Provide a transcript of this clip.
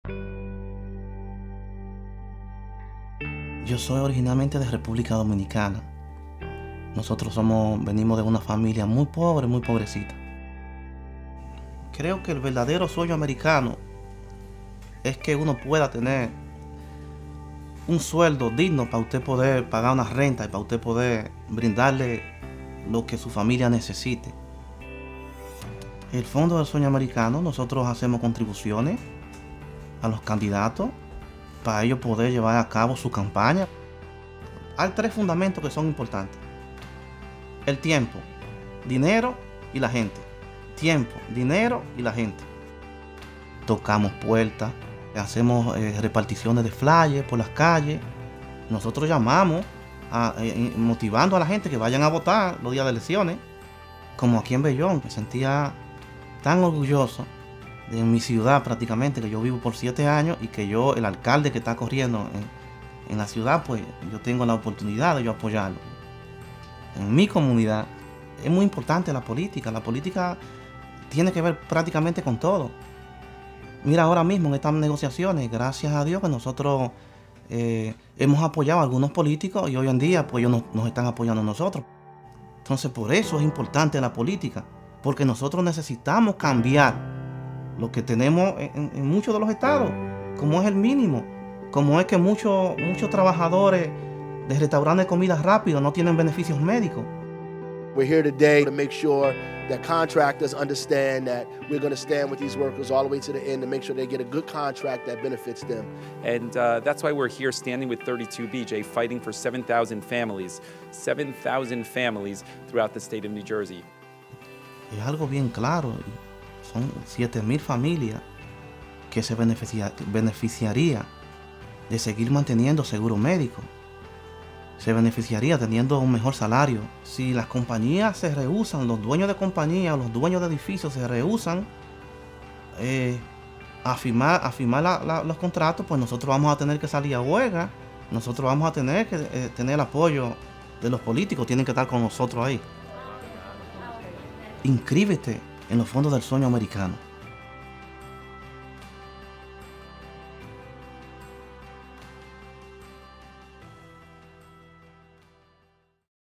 Yo soy originalmente de República Dominicana. Nosotros venimos de una familia muy pobre, muy pobrecita. Creo que el verdadero sueño americano es que uno pueda tener un sueldo digno para usted poder pagar una renta y para usted poder brindarle lo que su familia necesite. El Fondo del Sueño Americano, nosotros hacemos contribuciones a los candidatos para ellos poder llevar a cabo su campaña. Hay tres fundamentos que son importantes: el tiempo, dinero y la gente. Tiempo, dinero y la gente. Tocamos puertas, hacemos reparticiones de flyers por las calles. Nosotros llamamos motivando a la gente que vayan a votar los días de elecciones. Como aquí en Bellón, me sentía tan orgulloso de mi ciudad prácticamente, que yo vivo por 7 años y que el alcalde que está corriendo en la ciudad, pues yo tengo la oportunidad de yo apoyarlo. En mi comunidad es muy importante la política. La política tiene que ver prácticamente con todo. Mira, ahora mismo en estas negociaciones, gracias a Dios que nosotros hemos apoyado a algunos políticos y hoy en día pues ellos nos están apoyando a nosotros. Entonces por eso es importante la política, porque nosotros necesitamos cambiar lo que tenemos en muchos de los estados, como es el mínimo, como es que muchos trabajadores de restaurantes de comida rápida no tienen beneficios médicos. We're here today to make sure that contractors understand that we're going to stand with these workers all the way to the end to make sure they get a good contract that benefits them. And that's why we're here standing with 32BJ, fighting for 7,000 families throughout the state of New Jersey. Es algo bien claro, son 7,000 familias que se beneficiaría de seguir manteniendo seguro médico. Se beneficiaría teniendo un mejor salario. Si las compañías se rehúsan, los dueños de compañías, los dueños de edificios se rehúsan a firmar los contratos, pues nosotros vamos a tener que salir a huelga. Nosotros vamos a tener que tener el apoyo de los políticos, tienen que estar con nosotros ahí. Inscríbete en los fondos del sueño americano.